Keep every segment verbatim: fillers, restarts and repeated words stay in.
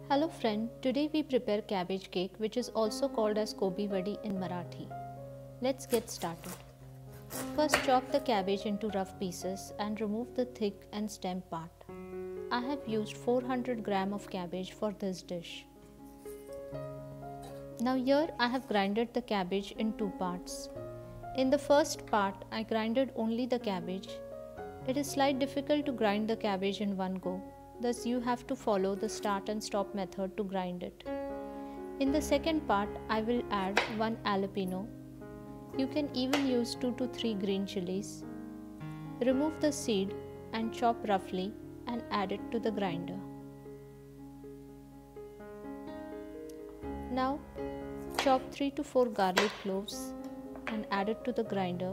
Hello friend, today we prepare cabbage cake, which is also called as Gobi Vadi in Marathi. Let's get started. First chop the cabbage into rough pieces and remove the thick and stem part. I have used four hundred grams of cabbage for this dish. Now here I have grinded the cabbage in two parts. In the first part I grinded only the cabbage. It is slightly difficult to grind the cabbage in one go. Thus you have to follow the start and stop method to grind it. In the second part, I will add one jalapeno. You can even use two to three green chilies. Remove the seed and chop roughly and add it to the grinder. Now chop three to four garlic cloves and add it to the grinder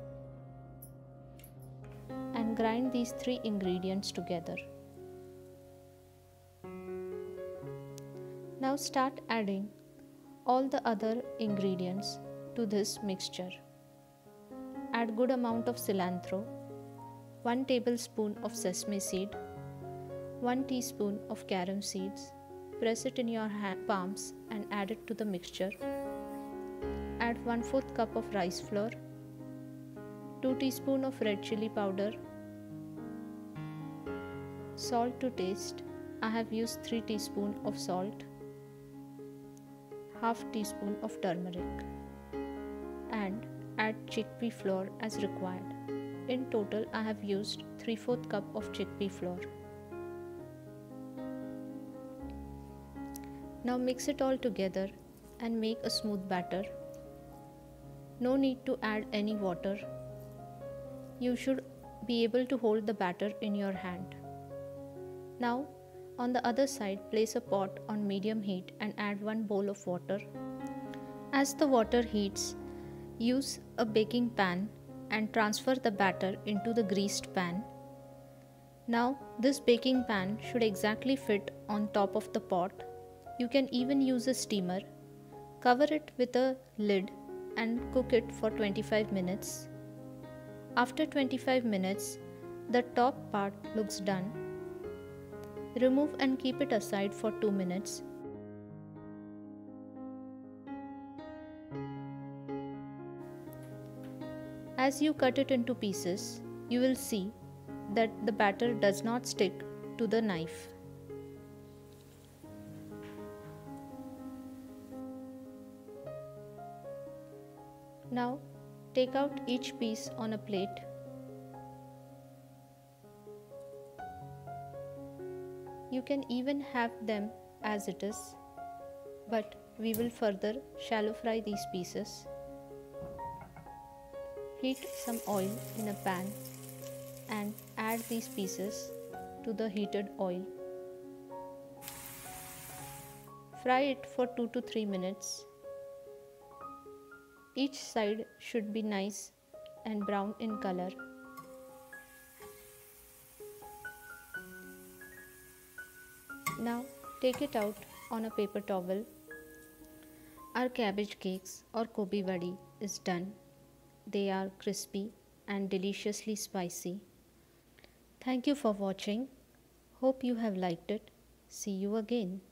and grind these three ingredients together. Now start adding all the other ingredients to this mixture. Add good amount of cilantro, one tablespoon of sesame seed, one teaspoon of carom seeds. Press it in your hand, palms and add it to the mixture. Add one fourth cup of rice flour, two teaspoons of red chili powder, salt to taste. I have used three teaspoons of salt, half teaspoon of turmeric, and add chickpea flour as required. In total I have used three fourths cup of chickpea flour. Now mix it all together and make a smooth batter. No need to add any water. You should be able to hold the batter in your hand. Now on the other side, place a pot on medium heat and add one bowl of water. As the water heats, use a baking pan and transfer the batter into the greased pan. Now this baking pan should exactly fit on top of the pot. You can even use a steamer. Cover it with a lid and cook it for twenty-five minutes. After twenty-five minutes, the top part looks done. Remove and keep it aside for two minutes. As you cut it into pieces, you will see that the batter does not stick to the knife. Now take out each piece on a plate. You can even have them as it is, but we will further shallow fry these pieces. Heat some oil in a pan and add these pieces to the heated oil. Fry it for two to three minutes. Each side should be nice and brown in color. Now take it out on a paper towel. Our cabbage cakes or Gobi Vadi is done. They are crispy and deliciously spicy. Thank you for watching. Hope you have liked it. See you again.